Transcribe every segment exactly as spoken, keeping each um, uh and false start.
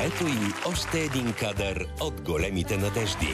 Ето и още един кадър от големите надежди.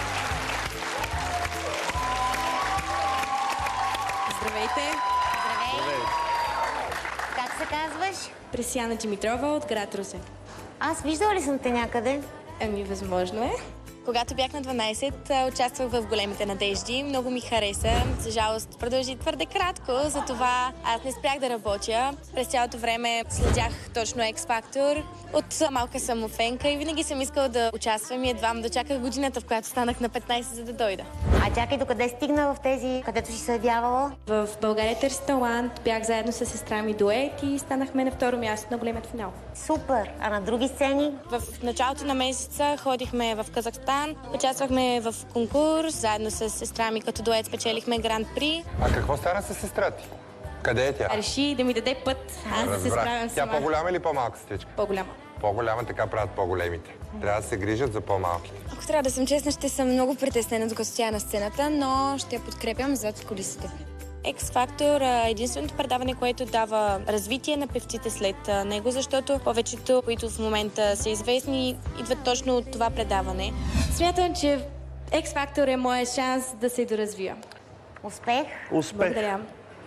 Здравейте! Здравей! Как се казваш? Пресияна Димитрова от град Русе. Аз виждала ли съм те някъде? Ами, възможно е. Когато бях на дванайсет, участвах в големите надежди. Много ми хареса. За жалост продължи твърде кратко, затова аз не спрях да работя. През цялото време следях точно X-Factor. От малка съм фенка и винаги съм искала да участвам и едва дочаках годината, в която станах на петнайсет, за да дойда. А чакай, докъде стигна в тези, където си се явявала? В България търси талант, бях заедно с сестра ми дует и станахме на второ място на големият финал. Супер! А на други сцени? В началото на месеца ходихме в Казахстан, участвахме в конкурс, заедно с сестра ми като дует спечелихме Гран-при. А какво стана с сестра ти? Къде е тя? Реши да ми даде път, аз да се справям сама. Тя по-голяма или по-малка сестричка? По-голяма. По-голяма, така правят по-големите. Трябва да се грижат за по-малките. Ако трябва да съм честна, ще съм много притеснена, докато тя е на сцената, но ще я подкрепям зад кулисите. X-Factor е единственото предаване, което дава развитие на певците след него, защото повечето, които в момента са известни, идват точно от това предаване. Смятам, че X-Factor е моят шанс да се доразвия. Успех! Успех! Благодаря.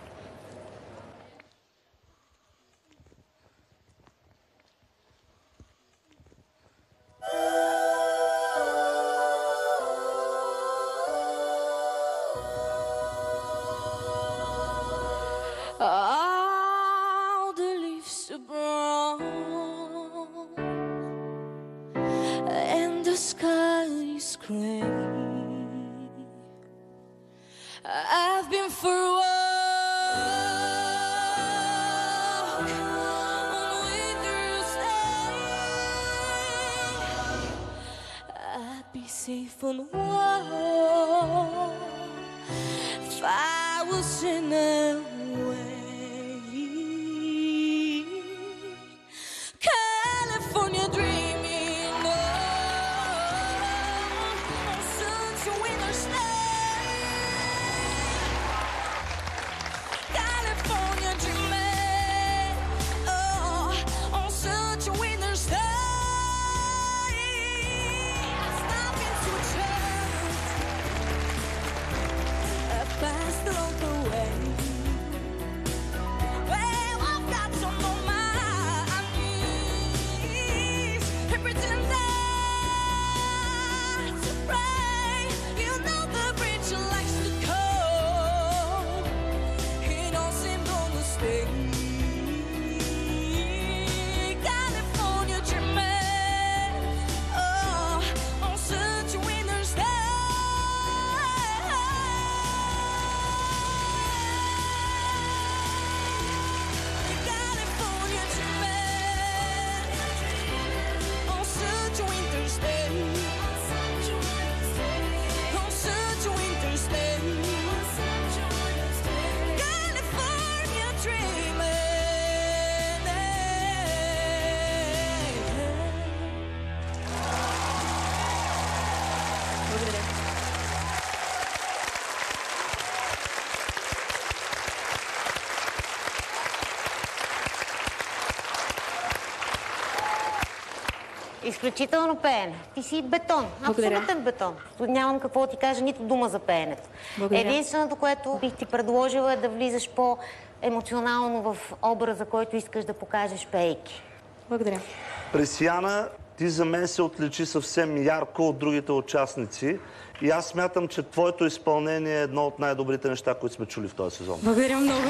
All the leaves are brown and the sky is gray. I've been for a walk on winter's day. I'd be safe on a wall if I was in a California dreaming on such a winter's day. California dreaming oh, on such a winter's day. Stopping to church, I passed along the way. Well, I've got some on my Изключително пеене. Ти си бетон. Благодаря. Абсолютен бетон. Нямам какво да ти кажа, нито дума за пеенето. Благодаря. Единственото, което бих ти предложила е да влизаш по-емоционално в образа, който искаш да покажеш пейки. Благодаря. Пресияна, ти за мен се отличи съвсем ярко от другите участници. И аз смятам, че твоето изпълнение е едно от най-добрите неща, които сме чули в този сезон. Благодаря много.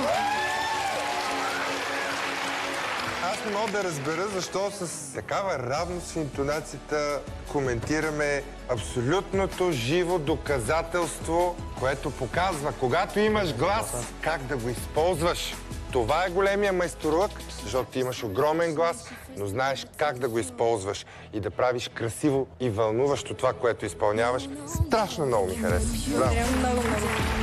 Аз не мога да разбера защо с такава равност в интонацията коментираме абсолютното живо доказателство, което показва, когато имаш глас, как да го използваш. Това е големия майсторлък, защото ти имаш огромен глас, но знаеш как да го използваш и да правиш красиво и вълнуващо това, което изпълняваш. Страшно много ми харесва. Благодаря много, много.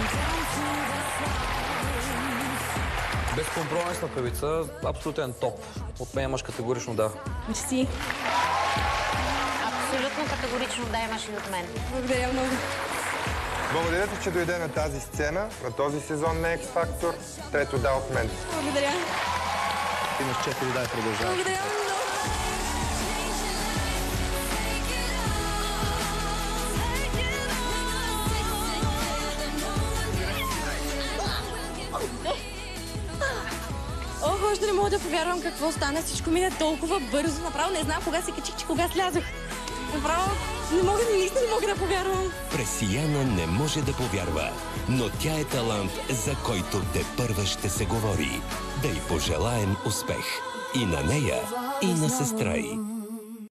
Безкомпромисна певица, абсолютен топ. От мен имаш категорично да. Мерси. Абсолютно категорично да имаш и от мен. Благодаря много. Благодаря ти, че дойде на тази сцена, на този сезон на X-Factor. Трето да от мен. Благодаря. Имаш четири да и продължаваш. Благодаря много. просто не мога да повярвам какво стана. Всичко мина толкова бързо. Направо не знам кога се качих, че кога слязох. Направо не мога, наистина не мога да повярвам. През Яна не може да повярва, но тя е талант, за който тепърва ще се говори. Да й пожелаем успех. И на нея, и на сестра й.